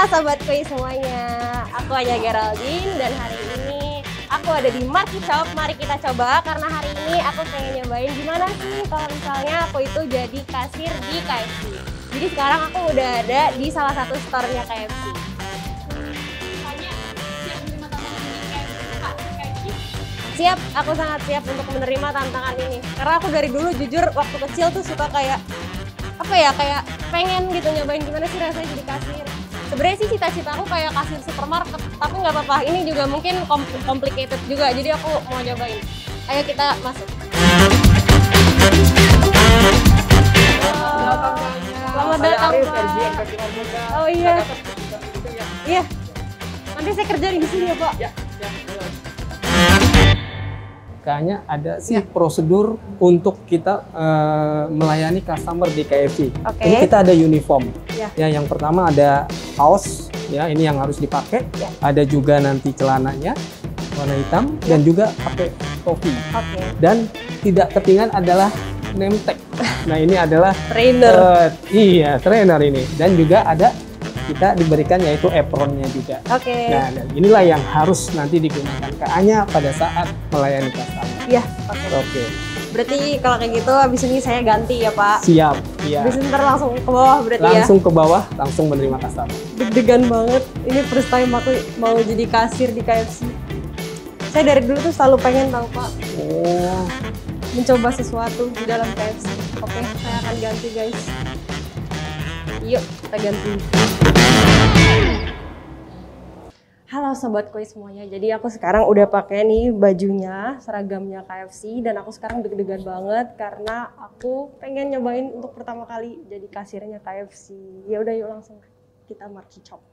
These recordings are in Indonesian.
Halo Sobat Koi semuanya, aku Anya Geraldine dan hari ini aku ada di Marky Shop. Mari kita coba karena hari ini aku pengen nyobain gimana sih kalau misalnya aku itu jadi kasir di KFC. Jadi sekarang aku udah ada di salah satu store-nya KFC. Siap, aku sangat siap untuk menerima tantangan ini. Karena aku dari dulu jujur waktu kecil tuh suka kayak kayak pengen gitu nyobain gimana sih rasanya jadi kasir. Sebenarnya sih cita-cita aku kayak kasir supermarket, tapi nggak apa-apa. Ini juga mungkin complicated juga, jadi aku mau nyobain. Ayo kita masuk. Selamat datang, Pak. Oh iya. Iya. Nanti saya kerja di sini ya, Pak. Kayaknya ada sih prosedur untuk kita melayani customer di KFC. Ini kita ada uniform. Ya, yang pertama ada kaos, ya ini yang harus dipakai. Ada juga nanti celananya warna hitam dan juga pakai topi. Dan tidak ketinggalan adalah name tag. Nah ini adalah trainer. Iya, trainer ini. Dan juga ada kita diberikan yaitu apronnya juga. Nah, dan inilah yang harus nanti digunakan Kak-nya pada saat melayani customer. Iya. Oke. Berarti kalau kayak gitu habis ini saya ganti ya Pak? Siap. Iya. Habis ntar langsung ke bawah berarti langsung ke bawah, langsung menerima customer. Deg-degan banget. Ini first time aku mau jadi kasir di KFC. Saya dari dulu tuh selalu pengen tahu Pak. Oh. Mencoba sesuatu di dalam KFC. Oke, saya akan ganti guys. Yuk, kita ganti. Halo Sobat Koi semuanya, jadi aku sekarang udah pakai nih bajunya, seragamnya KFC dan aku sekarang deg-degan banget karena aku pengen nyobain untuk pertama kali jadi kasirnya KFC. Ya udah yuk langsung kita Marky Shop.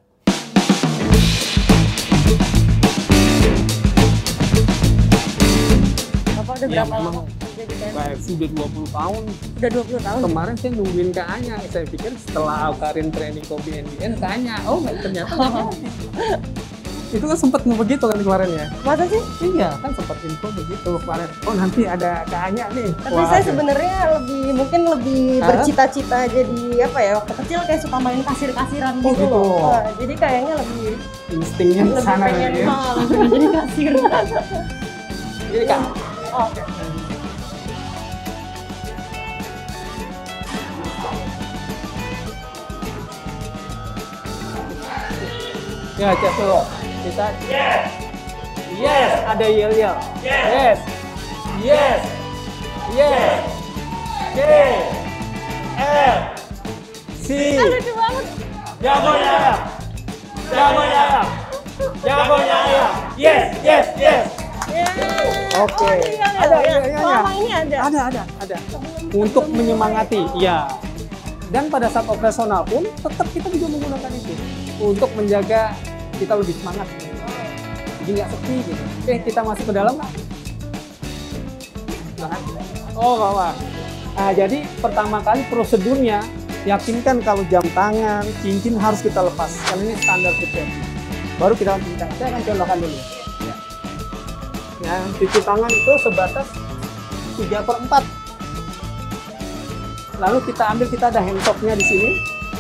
Bapak udah berapa lama jadi KFC? Udah 20 tahun. Udah 20 tahun? Kemarin saya nungguin Kak-nya, saya pikir setelah Karin training Kopi NBN Kak-nya, oh ternyata itu kan sempat begitu kan kemarin ya? Masa sih? Iya, kan sempat info begitu kemarin. Oh nanti ada Kak-nya nih. Tapi saya sebenarnya mungkin lebih bercita-cita jadi apa ya, waktu kecil kayak suka main kasir-kasiran gitu loh. Nah, jadi kayaknya lebih instingnya di sana pengen ya. jadi kasir. Jadi Kak. Oke. Ya, cek dulu. Kita yes, ada yel-yel. Yes. K L C. Lucu banget. Jagonya ayam. Yes. Oke. Ada yel-yelnya. Selama ini ada. Ada. Untuk menyemangati, ya. Dan pada saat operasional pun tetap kita juga menggunakan itu untuk menjaga kita lebih semangat. Jadi nggak sepi gitu. Oke, kita masuk ke dalam nggak? Oh, nggak apa. Nah, jadi pertama kali prosedurnya yakinkan kalau jam tangan, cincin harus kita lepas. Karena ini standar security. Baru kita cincin. Saya akan contohkan dulu. Ya, cuci tangan itu sebatas 3/4. Lalu kita ada hand soap-nya di sini.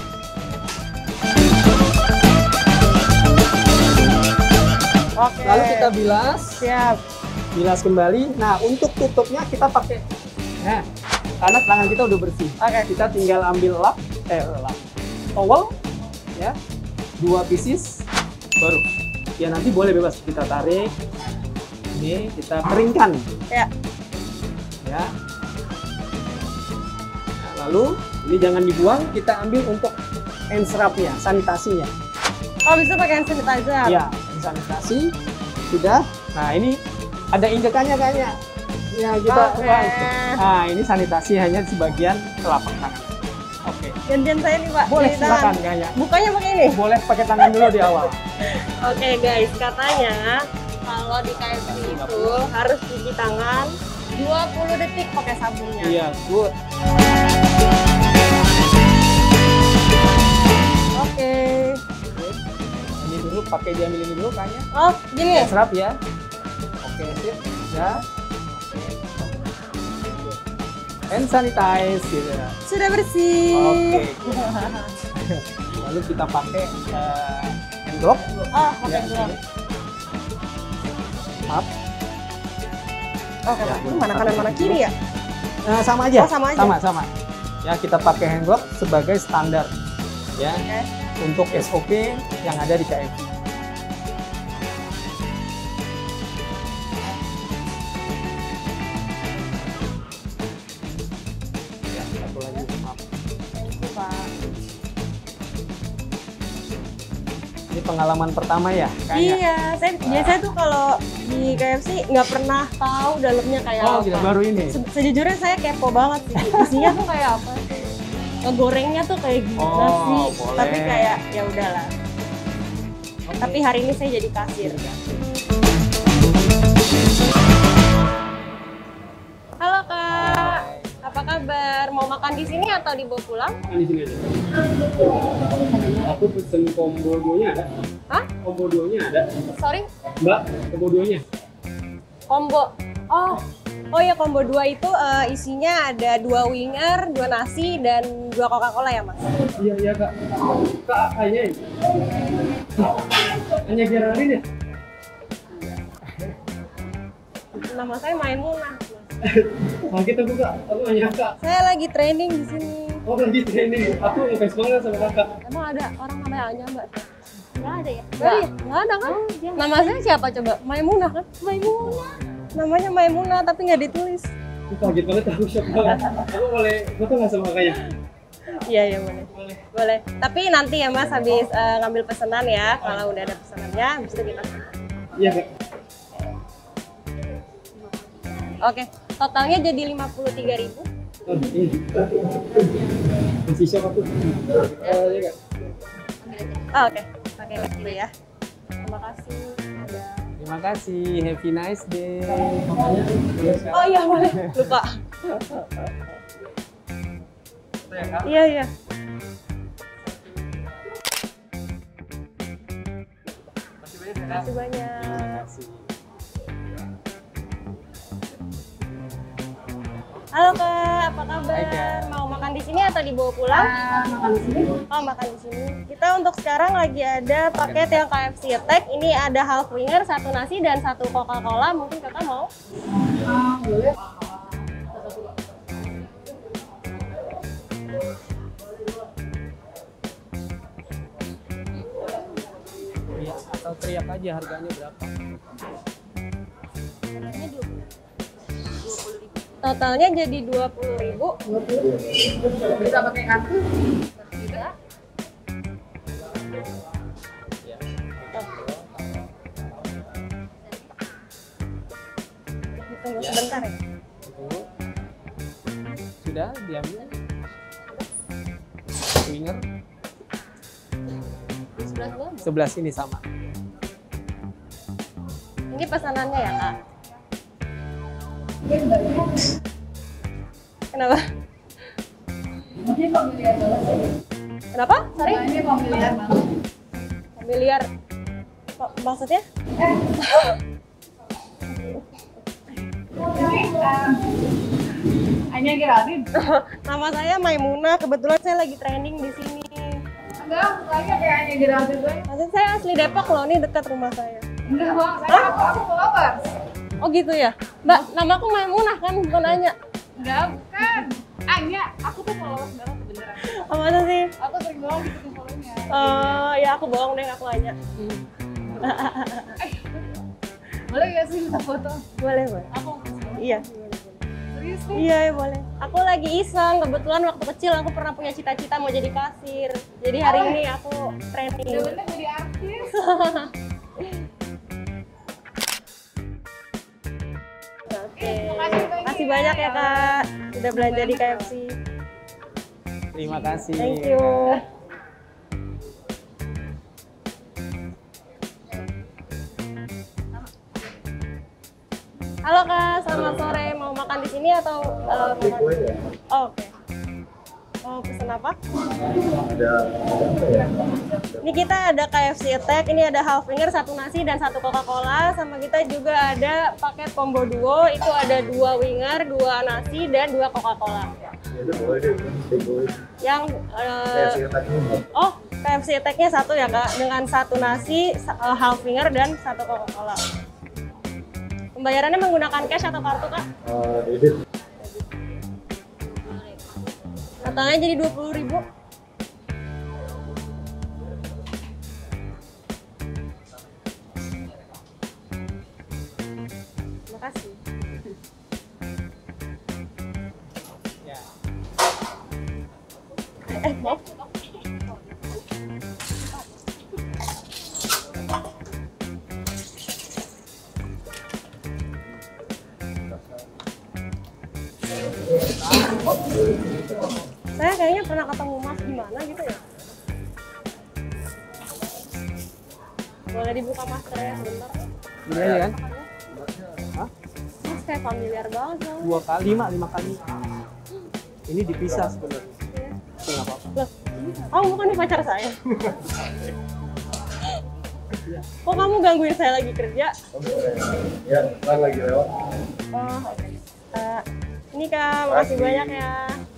Oke. Lalu kita bilas. Siap. Bilas kembali. Nah, untuk tutupnya kita pakai. Nah, karena tangan kita udah bersih. Kita tinggal ambil towel, ya, 2 pieces, baru. Ya nanti boleh bebas kita tarik. Ini kita keringkan. Ya. Nah, lalu ini jangan dibuang. Kita ambil untuk hand scrub-nya, sanitasinya. Oh, bisa pakai hand sanitizer? Iya, sanitasi sudah. Nah, ini ada injekannya kayaknya. Ya, kita Nah, ini sanitasi hanya sebagian telapak tangan. Oke. Gantian saya nih, Pak. Boleh, silakan kayaknya. Bukanya pakai ini? Boleh pakai tangan dulu di awal. Oke, guys, katanya kalau di KFC itu harus cuci tangan 20 detik pakai sabunnya. Iya, good. Oke. Ini dulu pakai diambil ini dulu kayaknya. Oh, gini. Serap ya. Oke, sip. Ya. hand sanitize gitu. Sudah bersih. Oke. Lalu kita pakai hand glove. Oh, pakai glove. Maaf. Oh, ini mana kanan mana kiri ya? Sama aja. Oh, sama aja. Sama. Ya, kita pakai hand glove sebagai standar. Ya. Okay. Untuk SOP yang ada di KFC. Ya, satu lagi, maaf. Ini pengalaman pertama ya? Kayaknya. Iya, saya biasanya tuh kalau di KFC nggak pernah tahu dalamnya kayak apa. Kita baru ini? Sejujurnya saya kepo banget sih. Isinya tuh kayak apa sih? Ngegorengnya tuh kayak gimana sih? Boleh. Tapi kayak ya udahlah. Okay. Tapi hari ini saya jadi kasir. Halo Kak, apa kabar? Mau makan di sini atau dibawa pulang? Di sini aja. Aku pesen combo 2-nya ada. Hah? Combo 2-nya ada. Sorry? Mbak, combo 2-nya. Combo. Oh ya, combo 2 itu isinya ada 2 winger, 2 nasi, dan 2 Coca-Cola ya Mas? Iya Kak. Kak, hanya ini. Hanya Geraldine ya? Nama saya Maimunah. Sakit aku Kak, aku hanya Kak. Saya lagi training di sini. Oh lagi training, aku ngefans banget sama Kakak. Emang ada orang namanya Anya Mbak? Nggak ada ya? Nggak ada kan? Nama saya siapa coba? Maimunah kan? Maimunah. Namanya Maimunah tapi nggak ditulis. Aku kaget banget, aku shock banget. Aku boleh foto nggak sama Kakaknya? Iya boleh. Tapi nanti ya Mas habis ngambil pesanan ya. Kalau udah ada pesanannya, habis itu kita. Iya Kak. Oke, totalnya jadi 53.000. Oh, ini. Masih shock aku. Iya Kak. Oke. Pakai dulu ya. Terima kasih. Terima kasih, happy nice day. Oh iya boleh, lupa. Iya. Terima kasih banyak. Halo Kak, apa kabar? Hai, Kak. Mau makan di sini atau dibawa pulang? Makan di sini. Oh, makan di sini. Kita untuk sekarang lagi ada paket yang KFC Attack. Ini ada half winger, 1 nasi dan 1 Coca-Cola. Mungkin Kakak mau? Boleh. Iya, atau teriak aja harganya berapa? Totalnya jadi 20.000. Bisa pakai kartu? Bisa. Tunggu sebentar ya. Tunggu. Sudah diambil. Winger. Sebelah sini sama. Ini pesanannya ya Kak? Kenapa? Ini familiar banget. Kenapa? Sorry? Ini familiar banget. Familiar. Maksudnya? Hanya Geraldine. Nama saya Maimunah. Kebetulan saya lagi training di sini. Enggak, lagi kayak hanya Geraldine gue. Maksudnya saya asli Depok loh. Ini dekat rumah saya. Enggak bang, aku followers. Oh gitu ya? Mbak, namaku Maimunah kan? Bukan Anya. Enggak, bukan. Anya, aku tuh followers banget beneran. Oh masa sih? Aku sering banget ngikutin follow-nya. Ya aku bohong deh, aku Anya. Boleh gak sih kita foto? Boleh. Aku Iya. serius nih. Iya boleh. Aku lagi iseng. Kebetulan waktu kecil aku pernah punya cita-cita mau jadi kasir. Jadi hari ini aku training. Udah bener jadi artis. Oke. Makasih banyak ya Kak. Udah belanja di KFC. Terima kasih. Thank you. Halo Kak, selamat sore. Mau makan di sini atau makan? Oh, oke. Mau pesen apa? Ada apa ya? Ini kita ada KFC Attack, ini ada half finger, 1 nasi dan 1 Coca-Cola. Sama kita juga ada paket combo duo, itu ada 2 winger, 2 nasi dan 2 Coca-Cola. Itu boleh deh, boleh. Yang KFC Attack-nya 1 ya Kak, dengan 1 nasi, half finger dan 1 Coca-Cola. Pembayarannya menggunakan cash atau kartu Kak? Debit. Totalnya jadi 20.000. Terima kasih. Ya. Mau? Saya kayaknya pernah ketemu Mas di mana gitu ya. Boleh dibuka masternya sebentar? Ini aja kan? Hah? Mas kayak familiar banget dong. 2 kali, 5 kali. Ini dipisah sebenarnya. Iya. Tapi nggak apa-apa. Loh, kamu bukan nih pacar saya? Kok kamu gangguin saya lagi kerja? Ya, ntar lagi lewat. Oh, oke. Ini Kak, makasih banyak ya.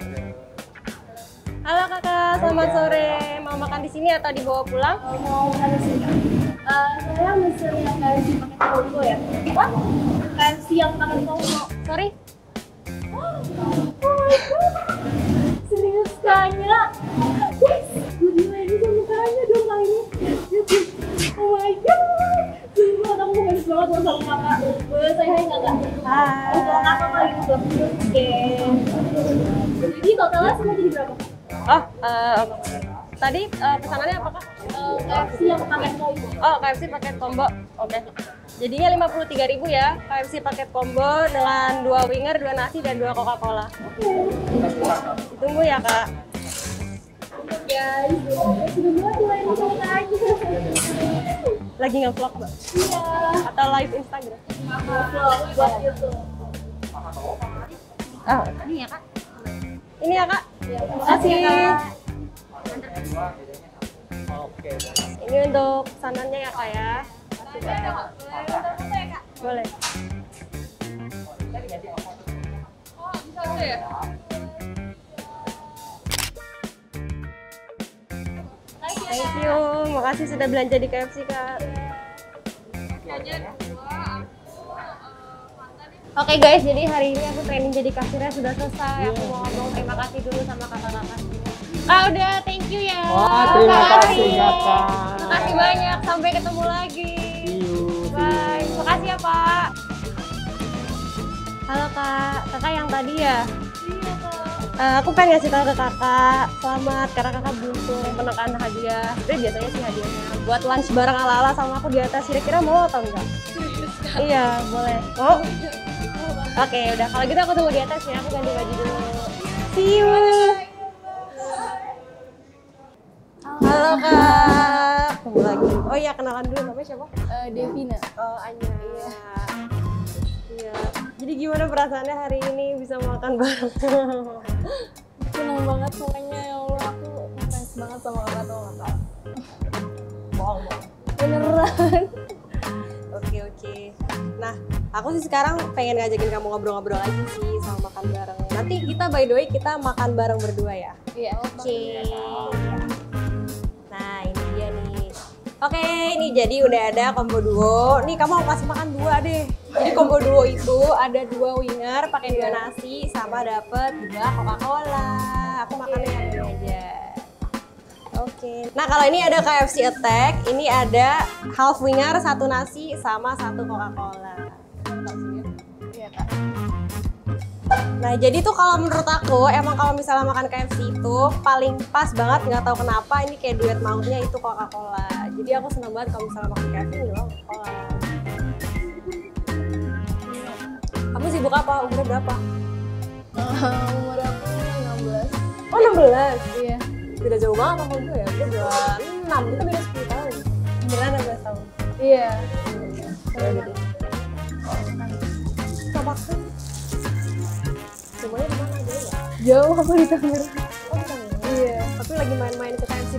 Halo Kakak, selamat sore. Mau makan di sini atau dibawa pulang? Mau makan di sini. Saya mesen yang KFC pakai combo ya. Apa? KFC yang pakai combo. Sorry? Oh my god. Serius kayaknya. Guys, gue dimainin sama kakaknya dong kali ini. Oh my god. Sumpah, aku manis banget loh sama kakak. Boleh saya hai nggak kak? Hai. Kalau kakak kali gitu. Oke. Jadi totalnya semua jadi berapa? Oh, tadi pesanannya apa Kak? KFC yang pakai combo. Oh, KFC paket combo. Oke. Jadinya 53.000 ya. KFC paket combo dengan 2 winger, 2 nasi dan 2 Coca-Cola. Ditunggu ya, Kak. Guys, sudah mulai sama kakaknya. Lagi nge-vlog, Mbak? Iya. Atau live Instagram? Vlog buat YouTube. Oh, ini ya, Kak. Ini ya, Kak. Terima kasih. Oke. Ini untuk pesanannya ya, Kak ya. Boleh. Thank you. Makasih sudah belanja di KFC, Kak. Oke guys, jadi hari ini aku training jadi kasirnya sudah selesai. Aku mau ngomong terima kasih dulu sama kakak-kakak. Kak udah, thank you ya. Wah, terima kasih Kakak. Terima kasih banyak. Sampai ketemu lagi. See you. Bye. Makasih ya Pak. Halo Kak, kakak yang tadi ya? Iya kak. Aku pengen ngasih tahu ke kakak, selamat karena kakak beruntung menekan hadiah. Sebenarnya biasanya sih hadiahnya buat lunch bareng ala-ala sama aku di atas. Kira-kira mau atau enggak? Iya, boleh. Mau? Oke, udah. Kalau gitu aku tunggu di atas ya. Aku ganti baju dulu. See you. Halo Kak. Ketemu lagi. Oh iya, kenalan dulu. Namanya siapa? Devina. Oh, Anya. Iya. Iya. Jadi gimana perasaannya hari ini bisa makan bareng? Senang banget pokoknya, ya Allah, aku ngefans banget sama kakak tuh kakak. Bohong. Beneran. Oke. Nah, aku sih sekarang pengen ngajakin kamu ngobrol-ngobrol lagi sih sama makan bareng. Nanti kita by the way kita makan bareng berdua ya. Iya. Oke. Nah, ini dia nih. Oke, ini jadi udah ada combo duo. Nih kamu mau kasih makan 2 deh. Jadi combo duo itu ada 2 winger pakai 2 nasi sama dapet 2 Coca-Cola. Aku makannya yang ini aja. Oke. Nah, kalau ini ada KFC Attack, ini ada half winger, 1 nasi sama 1 Coca-Cola. Iya kak. Nah, jadi tuh kalau menurut aku, emang kalau misalnya makan KFC itu paling pas banget, nggak tahu kenapa ini kayak duet mautnya itu Coca-Cola. Jadi aku seneng banget kalau misalnya makan KFC minum Coca-Cola. Kamu sibuk apa? Umurnya berapa? Umur aku 16. Oh, 16? Iya. Beda jauh banget sama gue ya, gue 26, kita beda 10 tahun. 9 tahun. Iya. Sama kan? Semuanya di mana aja ya? Jauh aku di Tangerang. Oh, di Tangerang.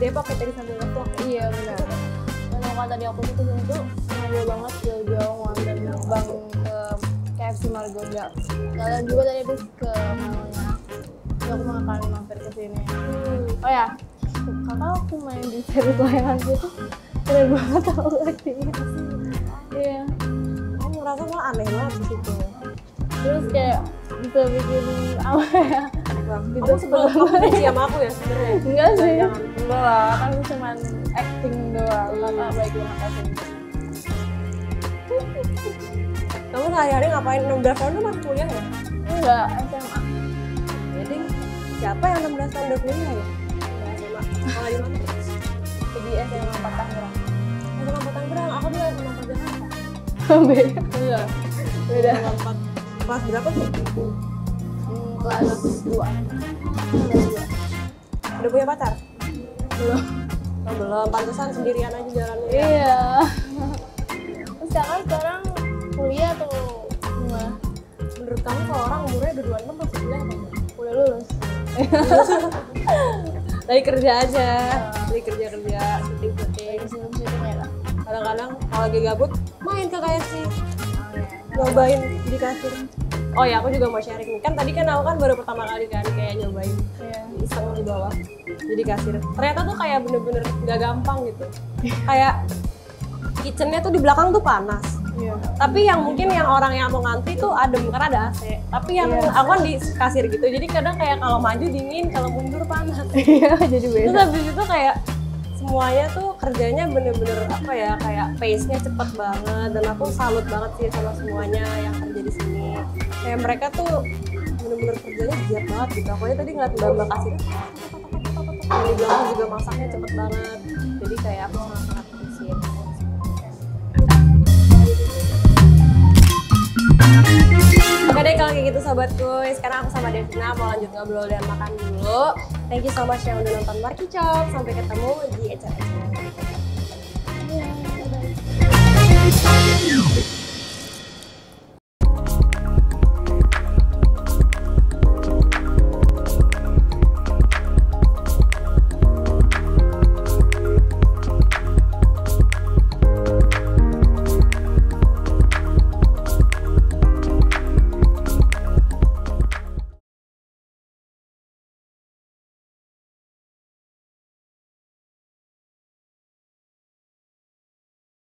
Depok ya tadi sambil ngeplok. Iya benar. Dan kalau tadi aku tuh kesini tuh sengaja banget jauh-jauh nganter bang ke KFC Margonda. Kalian juga tadi habis ke malnya. Jadi aku bakal mampir ke sini. Oh ya, kakak aku main di series layanan gitu keren banget tau actingnya. Iya. Aku ngerasa malah aneh banget di situ. Terus kayak bisa bikin apa ya? Kamu sebelum kamu benci sama aku ya sebenarnya? Enggak sih. Jangan. Enggak lah, kan cuman acting doang. Kakak baik banget acting. Kamu sehari-hari ngapain? 16 tahun tuh masih kuliah ya? Enggak, SMA. Jadi siapa yang 16 tahun udah kuliah ya? SMA. Kalau di mana? Jadi SMA 4 Tangerang. SMA 4 Tangerang, aku dulu SMA 4 Jakarta. Beda. Enggak. Beda. SMA 4. Kelas berapa sih? Kelas 2. Udah punya pacar? Belum. Oh, belum, pantesan sendirian aja jalannya. Iya. Terus kakak sekarang kuliah atau gimana? Menurut kamu kalau orang umurnya udah 26 masih kuliah apa enggak? Udah lulus. Lagi kerja aja, lagi kerja-kerja, syuting-syuting. Syuting ya kak? Kadang-kadang kalau lagi gabut, main ke KFC. Nyobain jadi kasir. Oh ya, aku juga mau sharing nih. Kan tadi kan aku kan baru pertama kali kan kayak nyobain iseng di bawah jadi kasir. Ternyata tuh kayak bener-bener gak gampang gitu. Kayak kitchennya tuh di belakang tuh panas. Iya. Tapi yang mungkin yang orang yang mau ngantri tuh adem karena ada AC. Tapi yang aku kan di kasir gitu. Jadi kadang kayak kalau maju dingin, kalau mundur panas. Iya, jadi beda. Terus habis itu kayak semuanya tuh kerjanya bener-bener apa ya, kayak pace-nya cepet banget. Dan aku salut banget sih sama semuanya yang kerja di sini. Kayak mereka tuh bener-bener kerjanya giat banget gitu. Aku aja tadi ngeliat mbak-mbak kasir yang di belakang juga masaknya cepet banget. Jadi kayak aku sangat-sangat appreciate. Oke deh kalau kayak gitu sobatku, sekarang aku sama Devina mau lanjut ngobrol dan makan dulu. Thank you so much yang udah nonton Marky Chop. Sampai ketemu di acara-acara berikutnya.